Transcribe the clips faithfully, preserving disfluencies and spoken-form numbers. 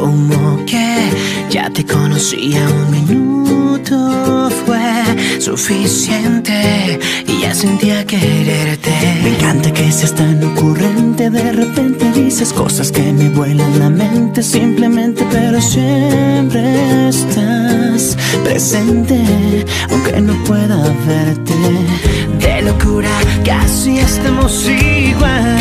como que ya te conocía. Un minuto fue suficiente y ya sentía quererte. Me encanta que seas tan ocurrente. De repente dices cosas que me vuelan la mente. Simplemente, pero siempre estás presente, aunque no pueda verte. De locura casi estamos igual.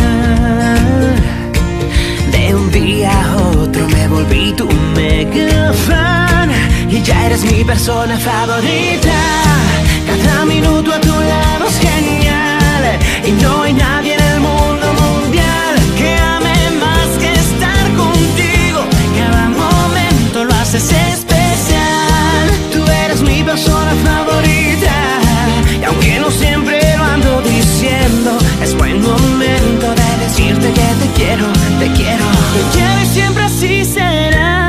De un día a otro me volví tu mega fan y ya eres mi persona favorita. Cada minuto a tu lado es genial y no hay nadie en el mundo mundial que ame más que estar contigo. Cada momento lo haces especial. Tú eres mi persona favorita y aunque no siempre lo ando diciendo, es buen momento de decirte que te quiero, te quiero, te quiero y siempre así será.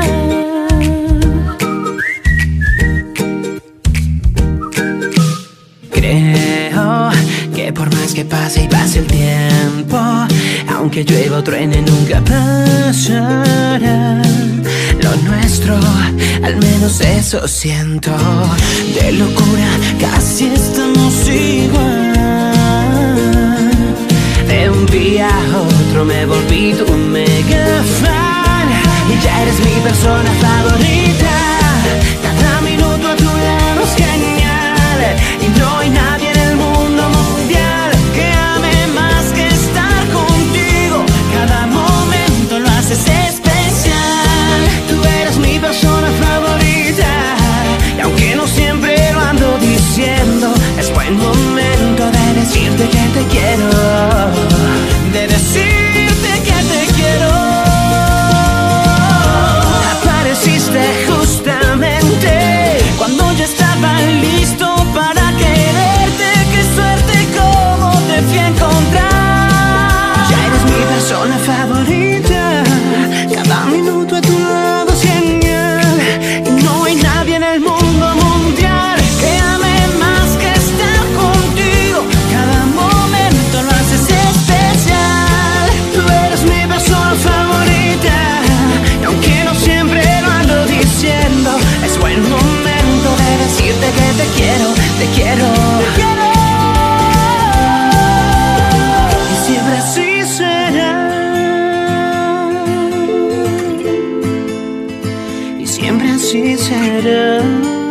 Creo que por más que pase y pase el tiempo, aunque llueva o truene nunca pasará. Lo nuestro, al menos eso siento. De locura casi estamos igual. De un día a otro me volví tu mega fan y ya eres mi persona favorita. Cada minuto a tu lado es genial y no hay nadie en el mundo mundial que ame más que estar contigo. Cada momento lo haces especial. Tú eres mi persona favorita y aunque no siempre lo ando diciendo, es buen momento de decirte que te quiero, de decirte que te quiero. Apareciste justamente cuando ya estaba listo para quererte. Qué suerte como te fui a encontrar. Ya eres mi persona favorita. Cada minuto a tu lado es genial y no hay nadie en el mundo mundial que ame más que estar contigo. Cada momento lo haces especial. Tú eres mi persona favorita y aunque no siempre lo ando diciendo, es buen momento de decirte que te quiero, te quiero, te quiero. Y siempre así será. Y siempre así será.